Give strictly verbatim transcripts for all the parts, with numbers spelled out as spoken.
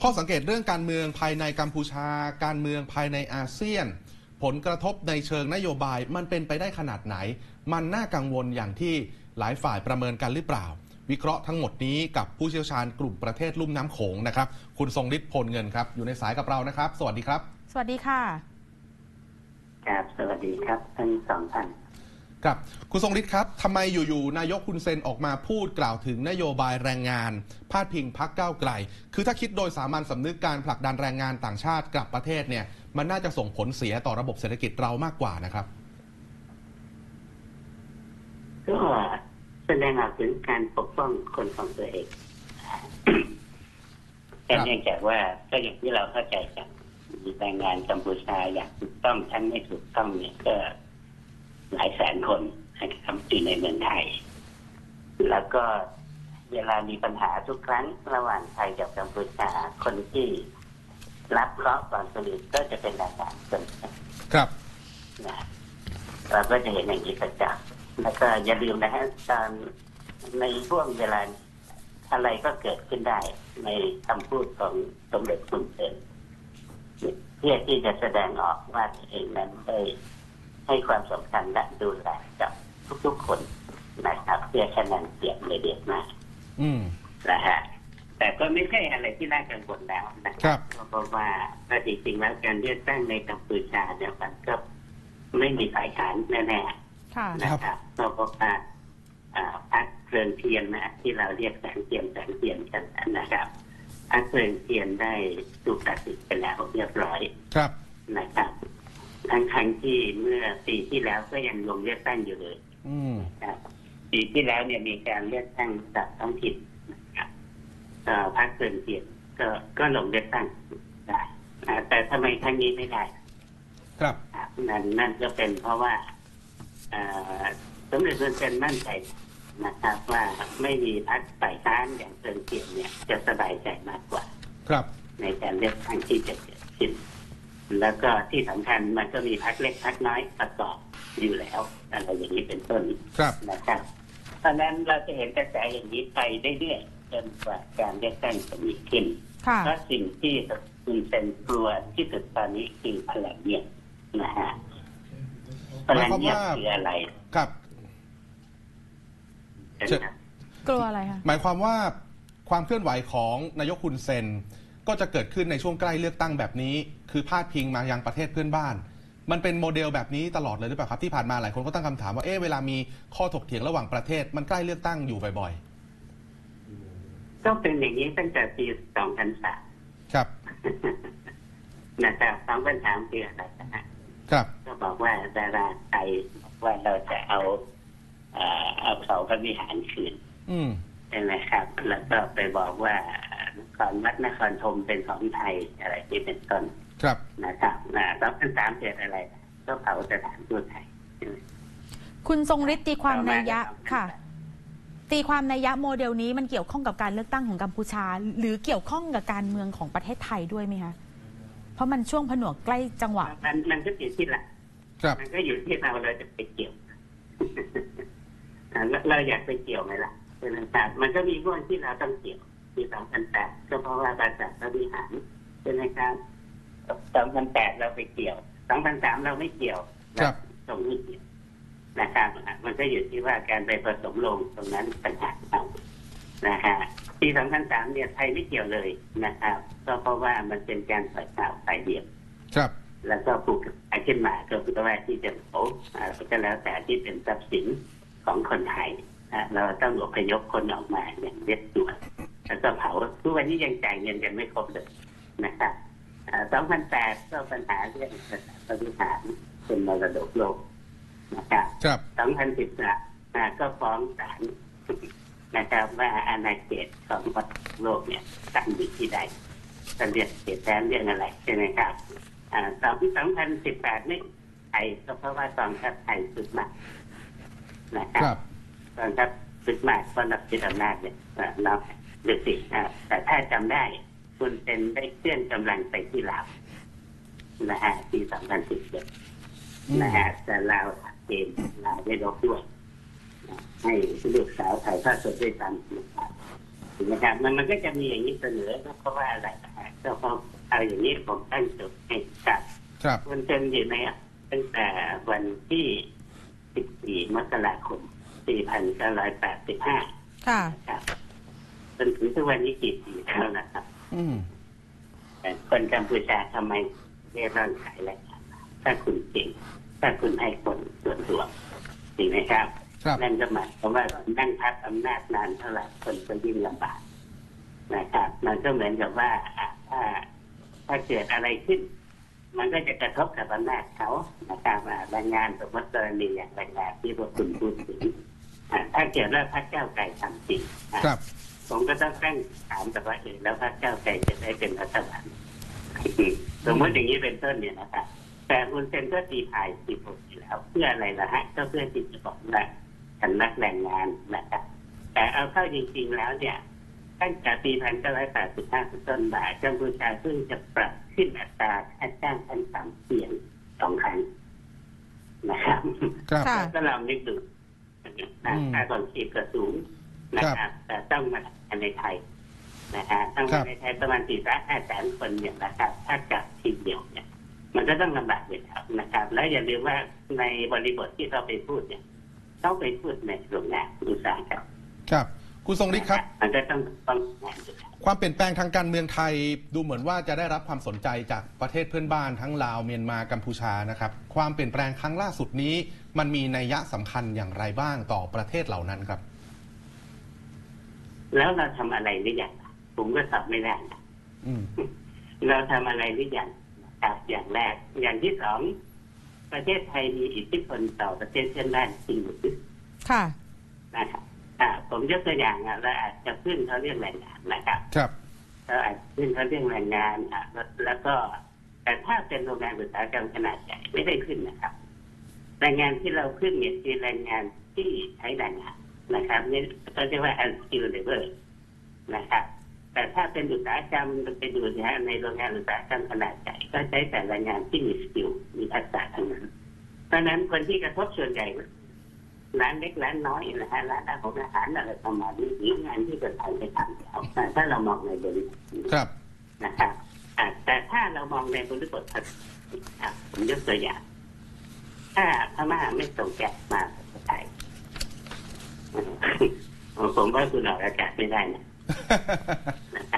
ข้อสังเกตเรื่องการเมืองภายในกัมพูชาการเมืองภายในอาเซียนผลกระทบในเชิงนโยบายมันเป็นไปได้ขนาดไหนมันน่ากังวลอย่างที่หลายฝ่ายประเมินกันหรือเปล่าวิเคราะห์ทั้งหมดนี้กับผู้เชี่ยวชาญกลุ่มประเทศลุ่มน้ำโขงนะครับคุณทรงฤทธิ์พลเงินครับอยู่ในสายกับเรานะครับสวัสดีครับสวัสดีค่ะครับสวัสดีครับทั้งสองท่านครับคุณทรงฤทธิ์ครับทำไมอยู่ๆนายกคุณเซนออกมาพูดกล่าวถึงนโยบายแรงงานพาดพิงพรรคก้าวไกลคือถ้าคิดโดยสามัญสำนึกการผลักดันแรงงานต่างชาติกลับประเทศเนี่ยมันน่าจะส่งผลเสียต่อระบบเศรษฐกิจเรามากกว่านะครับก็แสดงออกถึงการปกป้องคนของตัวเองแต่เนื่องจากว่าก็อย่างที่เราเข้าใจกันมีแรงงานกัมพูชาอย่างถูกต้องทั้งไม่ถูกต้องเนี่ยก็หลายแสนคนนะครับอยู่ในเมืองไทยแล้วก็เวลามีปัญหาทุกครั้งระหว่างไทยกับกัมพูชาคนที่รับเคราะห์ก่อนคนอื่นก็จะเป็นแรงงานคนครับนะเราก็จะเห็นอย่างนี้ประจักษ์แล้วก็อย่าลืมนะฮะตอนในช่วงเวลาอะไรก็เกิดขึ้นได้ในคำพูดของสมเด็จคุณเซนเพื่อที่จะแสดงออกว่าตัวเองนั้นได้ให้ความสำคัญและดูแลกับทุกๆคนนะครับเพื่อคะแนนเสียงในเดือนหน้านะฮะแต่ก็ไม่ใช่อะไรที่น่ากังวลแล้วนะครับเพราะว่าจริงๆแล้วการเลือกตั้งในกัมพูชาเนี่ยมันก็ไม่มีฝ่ายค้านแน่ๆนะครับเพราะว่าพรรคเพลิงเทียนนะที่เราเรียกแสงเทียนแสงเทียนกันนะครับพรรคเพลิงเทียนได้ถูกตัดสินไปแล้วเรียบร้อยนะครับทั้งทั้งที่เมื่อปีที่แล้วก็ยังลงเลือกตั้งอยู่เลยนะครับปีที่แล้วเนี่ยมีการเลือกตั้งจากท้องถิ่นนะครับพรรคเพลิงเทียนก็ก็ลงเลือกตั้งได้แต่ทำไมครั้งนี้ไม่ได้ครับนั่นนั่นก็เป็นเพราะว่าสมเด็จพระเจ้ามั่นใจนะครับว่าไม่มีพรรคฝ่ายค้านอย่างเพลิงเทียนเนี่ยจะสบายใจมากกว่าครับในการเลือกตั้งที่จะเกิดขึ้นแล้วก็ที่สำคัญมันก็มีพรรคเล็กพรรคน้อยประกอบอยู่แล้วอะไรอย่างนี้เป็นต้นนะครับเพราะนั้นเราจะเห็นกระแสอย่างนี้ไปเรื่อยๆจนกว่าการเลือกตั้งจะมีขึ้นเพราะสิ่งที่คุณเป็นกลัวที่สุดตอนนี้คือพลังเงียบนะฮะพลังเงียบคืออะไรครับกลัวอะไรคะหมายความว่าความเคลื่อนไหวของนายกฮุนเซนก็จะเกิดขึ้นในช่วงใกล้เลือกตั้งแบบนี้คือพาดพิงมายังประเทศเพื่อนบ้านมันเป็นโมเดลแบบนี้ตลอดเลยหรือเปล่าครับที่ผ่านมาหลายคนก็ตั้งคำถามว่าเอ๊ะเวลามีข้อถกเถียงระหว่างประเทศมันใกล้เลือกตั้งอยู่บ่อยๆก็เป็นอย่างนี้ตั้งแต่ปีสองพันสามครับนะครับสองพันสามปีอะไรนะครับก็บอกว่าดาราไทยว่าเราจะเอาเอาเขาพระวิหารคืนใช่ไหมครับแล้วก็ไปบอกว่านครวัดนครธมเป็นของไทยอะไรที่เป็นต้นครับนะครับนะแล้วพันสามเกิดอะไรก็เผาสถานทูตไทยคุณทรงฤทธิ์ตีความนัยยะค่ะตีความนัยยะโมเดลนี้มันเกี่ยวข้องกับการเลือกตั้งของกัมพูชาหรือเกี่ยวข้องกับการเมืองของประเทศไทยด้วยไหมคะเพราะมันช่วงผนวกใกล้จังหวะมันมันก็อยู่ที่ละมันก็อยู่ที่เราเราจะไปเกี่ยวเราอยากไปเกี่ยวไหมล่ะเป็นต่างมันก็มีช่วงที่เราต้องเกี่ยวปีสองพันแปดก็เพราะว่าการจัดระเบียบเป็นในการสองพันแปดเราไปเกี่ยวสองพันสามเราไม่เกี่ยวตรงนี้เกี่ยวนะครับมันก็อยู่ที่ว่าการไปผสมลงตรงนั้นปัญหาเอานะฮะปีสองพันสามเนี่ยไทยไม่เกี่ยวเลยนะครับก็เพราะว่ามันเป็นการปล่อยข่าวสายเดียวครับแล้วก็ผูกไอ้ขึ้นมาก็คือว่าที่จะโอ้ก็แล้วแต่ที่เป็นทรัพย์สินของคนไทยเราต้องอพยพคนออกมาอย่างเด็ดด่วนแล้วก็เผาทุกวันนี้ยังจ่ายเงินกันไม่ครบเลยนะครับสองพันแปดก็ปัญหาเรื่องสถานบริหารเป็นมรดกโลกนะครับสองพันสิบสามก็ฟ้องศาลนะครับว่าอาณาเขตของมรดกโลกเนี่ยตั้งอยู่ที่ใดจะเรียกเขตแดนเรื่องอะไรใช่ไหมครับสองพันสิบแปดนี่ไทยก็เพราะว่ากองทัพไทยสุดมากนะครับกองทัพสุดมากก็นับถืออำนาจเนี่ยเราดูสิแต่ถ้าจำได้คุณเป็นได้เคลื่อนกำลังไปที่ลาวนะฮะปีสองพันสิบเจ็ดนะฮะแต่ลาวเกมลาวได้รบด้วยให้ลูกสาวถ่ายภาพสดด้วยกันนะครับมันมันก็จะมีอย่างนี้เสนอเพราะว่าอะไรนะฮะแล้วก็เอาอย่างนี้ผมตั้งจุดให้จัดครับมันเป็นอยู่ในตั้งแต่วันที่สิบสี่มกราคมสี่พันเก้าร้อยแปดสิบห้าค่ะครับจนถึงทุกวันนี้กี่ปีแล้วนะครับอืมแต่คนกัมพูชาทำไมเรียกร้องขายแรงงานถ้าคุณจริงถ้าคุณให้คนส่วนรวมจริงไหมครับครับนั่นก็หมายความว่านั่งพักอำนาจนานเท่าไหร่คนก็ยิ่งลำบากนะครับ มันก็เหมือนกับว่าอ่ะถ้าถ้าเกิดอะไรขึ้น มันก็จะกระทบกับอำนาจเขานะครับอ่ะแรงงานสมมติกรณีอย่างแรงงานที่พวกคุณพูดถึงอ่ะถ้าเกิดว่าพรรคเก้าวไกลทำจริงอ่ะครับผมก็ต้องตั้งถามกับว่าเออแล้วพรรคเก้าวไกลจะได้เป็นรัฐบาลสมมติอย่างนี้เป็นต้นเนี่ยนะครับแต่คุณเซนก็ตีพายตีผมอยู่แล้วเพื่ออะไรล่ะฮะก็เพื่อที่จะบอกว่าฉันรักแรงงานนะครับแต่เอาเข้าจริงๆแล้วเนี่ยตั้งแต่ปีพันเก้าร้อยแปดสิบห้าเป็นต้นมากัมพูชาเพิ่งจะปรับขึ้นอัตราค่าจ้างขั้นต่ำเพียงสองครั้งนะครับครับค่ะก็ลองนึกดูนะค่าของชีพก็สูงนะครับ แต่ต้องมาในไทยนะฮะต้องมาในไทยประมาณสี่ล้านห้าแสนคนเนี่ยนะครับ ถ้ากับทีเดียวเนี่ย มันก็ต้องลำบากอยู่แล้วนะครับ แล้วอย่าลืมว่าในบริบทที่เราไปพูดเนี่ยต้องไปพูดในโรงงานอุตสาหกรรมครับ คุณทรงฤทธิ์ครับมันก็ต้องต้องงานอยู่แล้วความเปลี่ยนแปลงทางการเมืองไทยดูเหมือนว่าจะได้รับความสนใจจากประเทศเพื่อนบ้านทั้งลาวเมียนมากัมพูชานะครับ ความเปลี่ยนแปลงครั้งล่าสุดนี้ มันมีนัยยะสำคัญอย่างไรบ้างต่อประเทศเหล่านั้นครับแล้วเราทำอะไรหรือยังผมก็ตอบไม่ได้นะอืมเราทำอะไรหรือยังครับอย่างแรก อย่างที่สองประเทศไทยมีอิทธิพลต่อประเทศเพื่อนบ้านจริงหรือค่ะนะครับอ่าผมยกตัวอย่างอ่ะเราอาจจะพึ่งเขาเรื่องแรงงานนะครับครับเราอาจจะพึ่งเขาเรื่องแรงงานอ่ะแล้วแล้วก็ แต่ถ้าเป็นโรงงานอุตสาหกรรมขนาดใหญ่ไม่ได้ขึ้นนะครับแรงงานที่เราพึ่งเนี่ยคือแรงงานที่ใช้แรงงานนะครับนี่ก็เรียกว่า unskilled labor นะครับ แต่ถ้าเป็นอุตสาหกรรมไปดูนะฮะในโรงงานอุตสาหกรรมขนาดใหญ่ก็ใช้แต่แรงงานที่มีสกิลมีทักษะทั้งนั้นเพราะฉะนั้นคนที่กระทบส่วนใหญ่ร้านเล็กร้านน้อยนะฮะร้านอาหารอาหารอะไรประมาณนี้หรืองานที่คนไทยไปทำแล้วถ้าเรามองในบริบทครับนะครับอ่ะแต่ถ้าเรามองในบริบทอ่ะผมยกตัวอย่าง ถ้าพม่าไม่ส่งแก๊สมาประเทศไทยผมว่าคุณออกอากาศไม่ได้นะนะครับ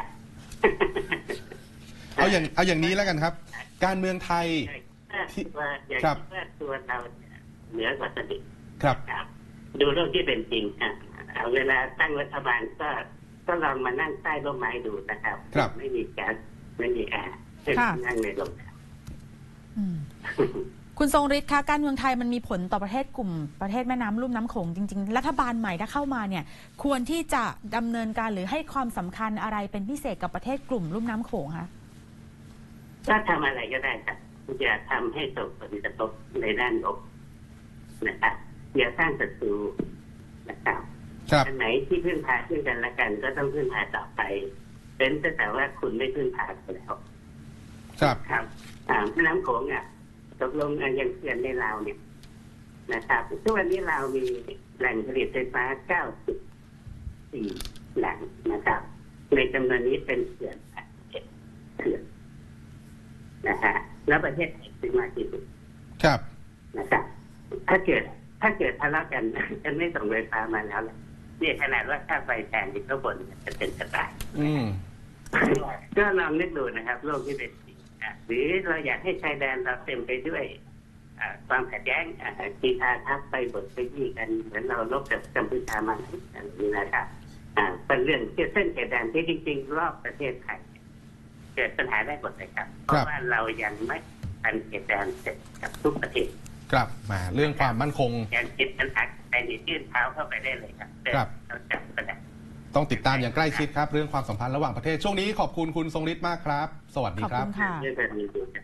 เอาอย่างเอาอย่างนี้แล้วกันครับ การเมืองไทยที่ว่าอย่างครับที่ว่าตัวเราเนี่ยเหนือกว่าสนิทครับครับดูเรื่องที่เป็นจริงอ่ะเอาเวลาตั้งรัฐบาลก็ก็ลองมานั่งใต้ร่มไม้ดูนะครับครับไม่มีแก๊สไม่มีแอร์ค่ะนั่งในโรงแรมอืม คุณทรงฤทธิ์คะการเมืองไทยมันมีผลต่อประเทศกลุ่มประเทศแม่น้ำลุ่มน้ำโขงจริงๆรัฐบาลใหม่ถ้าเข้ามาเนี่ย ควรที่จะดำเนินการหรือให้ความสำคัญอะไรเป็นพิเศษกับประเทศกลุ่มลุ่มน้ำโขงคะก็ทำอะไรก็ได้ครับอย่าทำให้ส่งผลกระทบในด้านลบนะครับอย่าสร้างศัตรูนะครับครับอันไหนที่พึ่งพาซึ่งกันและกัน ก็ต้องพึ่งพาต่อไปเป็นแต่ว่าคุณไม่พึ่งพาไปแล้วครับครับอ่าแม่น้ำโขงอ่ะตกลงอ่ะยังเขื่อนในลาวเนี่ยนะครับทุกวันนี้เราวมีแหล่งผลิตไฟฟ้า เก้าสิบสี่ แหล่งนะครับ ในจำนวนนี้เป็นเขื่อนเขื่อนนะฮะแล้วประเทศไทยซื้อมากี่สุดครับนะครับ ถ้าเกิด ถ้าเกิดทะเลาะกัน จะไม่ส่งไฟฟ้ามาแล้วเลยเนี่ยขนาดว่าค่าไฟแพงที่ข้างบนจะเป็นกระต่ายอืมก็ลองนึกดูนะครับโลกที่เป็นจริงอ่ะหรือเราอยากให้ชายแดนเราเต็มไปด้วยอ่าความขัดแย้งอ่ากีฬาทัพไปบทไปยี่กันเหมือนเราลบกับกัมพูชามาอย่างนี้นะครับอ่าเป็นเรื่องที่เส้นชายแดนที่จริงๆรอบประเทศไทยเกิดปัญหาได้หมดเลยครับ เพราะว่าเรายังไม่ทันชายแดนเสร็จกับทุกประเทศครับมาเรื่องความมั่นคงยังคิดปัญหาในนี้ยื่นเท้าเข้าไปได้เลยครับครับเราจับปัญหาต้องติดตามอย่างใกล้ชิดครับ เรื่องความสัมพันธ์ระหว่างประเทศช่วงนี้ขอบคุณคุณทรงฤทธิ์มากครับ สวัสดีขอบครับคุณค่ะเรื่องแบบนี้ดูกัน